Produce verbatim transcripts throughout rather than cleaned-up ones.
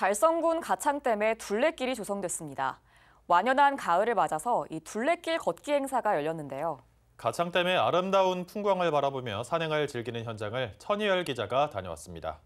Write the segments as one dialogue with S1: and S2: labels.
S1: 달성군 가창댐에 둘레길이 조성됐습니다. 완연한 가을을 맞아서 이 둘레길 걷기 행사가 열렸는데요.
S2: 가창댐의 아름다운 풍광을 바라보며 산행을 즐기는 현장을 천희열 기자가 다녀왔습니다.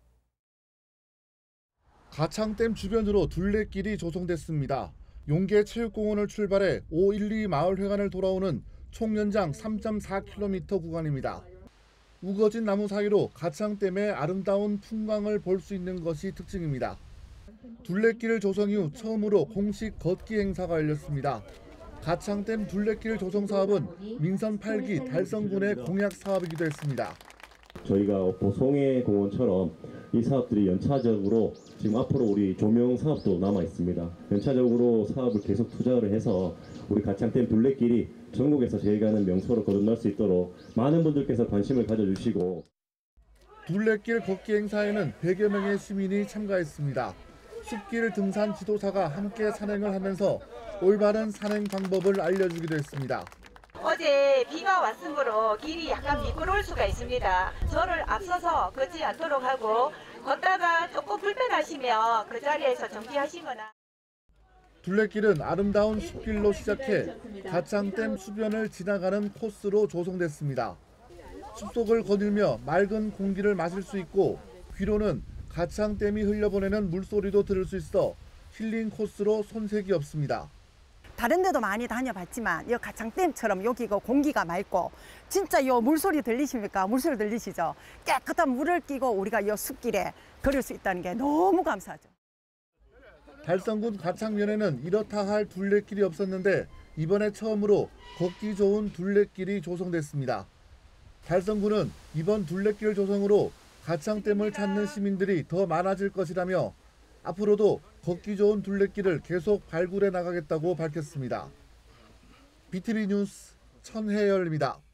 S3: 가창댐 주변으로 둘레길이 조성됐습니다. 용계체육공원을 출발해 오일이 마을회관을 돌아오는 총 연장 삼 점 사 킬로미터 구간입니다. 우거진 나무 사이로 가창댐의 아름다운 풍광을 볼 수 있는 것이 특징입니다. 둘레길 조성 이후 처음으로 공식 걷기 행사가 열렸습니다. 가창댐 둘레길 조성 사업은 민선 팔 기 달성군의 공약 사업이기도 했습니다.
S4: 저희가 보송해 공원처럼 이 사업들이 연차적으로 지금 앞으로 우리 조명 사업도 남아 있습니다. 연차적으로 사업을 계속 투자를 해서 우리 가창댐 둘레길이 전국에서 저희가 하는 명소로 거듭날 수 있도록 많은 분들께서 관심을 가져주시고.
S3: 둘레길 걷기 행사에는 백여 명의 시민이 참가했습니다. 숲길 등산 지도사가 함께 산행을 하면서 올바른 산행 방법을 알려주기도 했습니다.
S5: 어제 비가 왔으므로 길이 약간 미끄러울 수가 있습니다. 저를 앞서서 걷지 않도록 하고 걷다가 조금 불편하시면 그 자리에서 정지하시거나.
S3: 둘레길은 아름다운 숲길로 시작해 가창댐 수변을 지나가는 코스로 조성됐습니다. 숲속을 거닐며 맑은 공기를 마실 수 있고 귀로는 가창댐이 흘려보내는 물소리도 들을 수 있어 힐링 코스로 손색이 없습니다.
S6: 다른 데도 많이 다녀봤지만 이 가창댐처럼 여기가 공기가 맑고 진짜 이 물소리 들리십니까? 물소리 들리시죠? 깨끗한 물을 끼고 우리가 이 숲길에 걸을 수 있다는 게 너무 감사하죠.
S3: 달성군 가창면에는 이렇다 할 둘레길이 없었는데 이번에 처음으로 걷기 좋은 둘레길이 조성됐습니다. 달성군은 이번 둘레길 조성으로 가창댐을 찾는 시민들이 더 많아질 것이라며 앞으로도 걷기 좋은 둘레길을 계속 발굴해 나가겠다고 밝혔습니다. 비티비 뉴스 천혜열입니다.